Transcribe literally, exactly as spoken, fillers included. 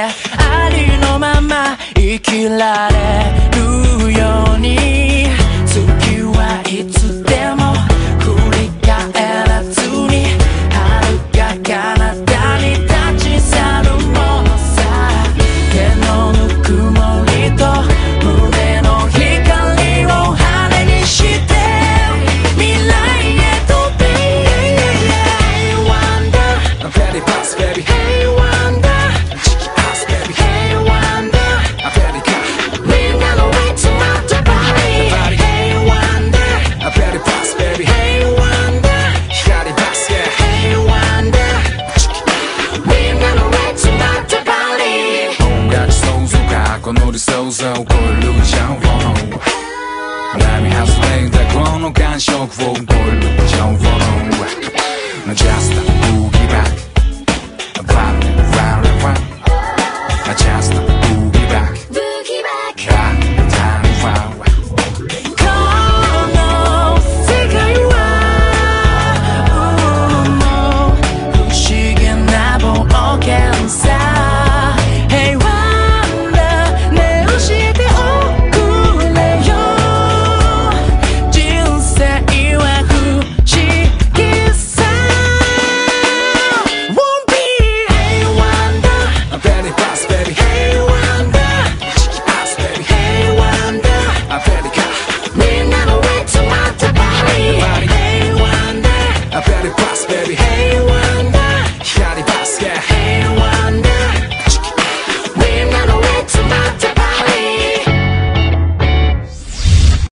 ありのまま生きられるように月はいつでも振り返らずに遥か彼方に立ち去るものさ。手のぬくもりと胸の光を羽にして未来へと Hey Wonder Very fast baby Hey Wonder チキアス baby Hey Wonder Very good みんなの way to my body Hey Wonder Very fast baby Hey Wonder 光バスケ Hey Wonder チキみんなの way to my body 音楽想像過去の理想像を超えるじゃん波発電だこの感触を超える